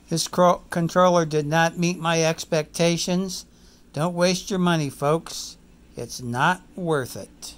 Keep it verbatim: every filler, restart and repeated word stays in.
This cro- controller did not meet my expectations. Don't waste your money, folks. It's not worth it.